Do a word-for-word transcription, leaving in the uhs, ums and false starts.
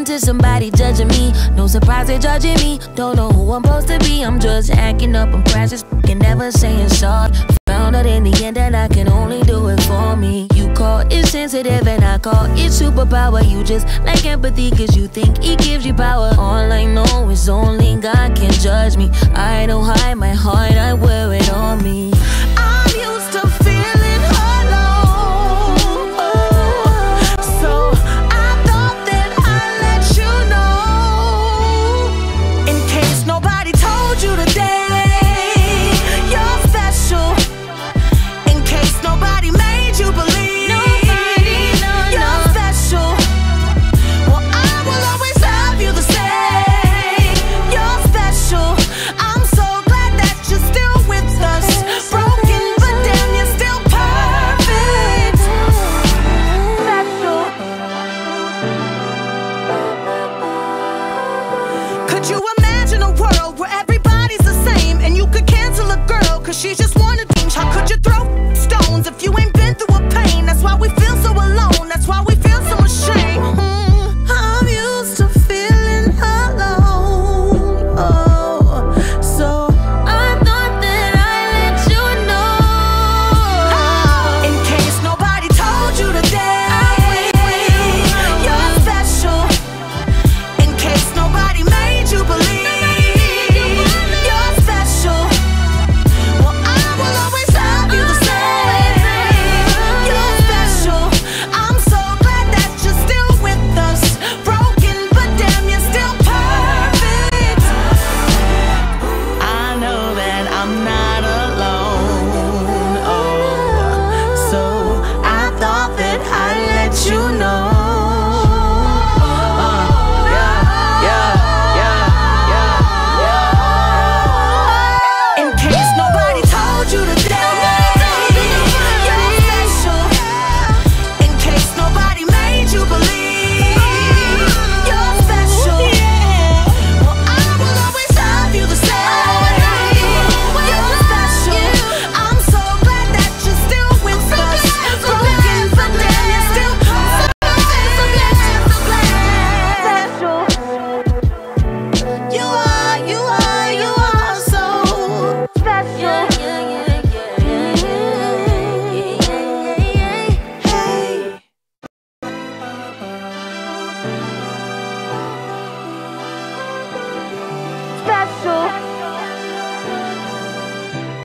to somebody judging me. No surprise they're judging me. Don't know who I'm supposed to be. I'm just acting up. I'm precious, can never saying sorry. Found out in the end that I can only do it for me. You call it sensitive and I call it superpower. You just like empathy cause you think it gives you power. All I know is only God can judge me. I don't hide my heart, I wear it on me. I'm used to feeling alone, so I thought that I'd let you know. In case nobody told you today, you're special. In case nobody made you believe, nobody, no, you're no. special. Well, I will always love you the same. You're special. I'm so glad that you're still with us. Broken, but damn, you're still perfect. Special. Could you imagine a world where everybody's the same and you could cancel a girl cause she just wanted change? How could you throw stones if you ain't been through a pain? That's why we feel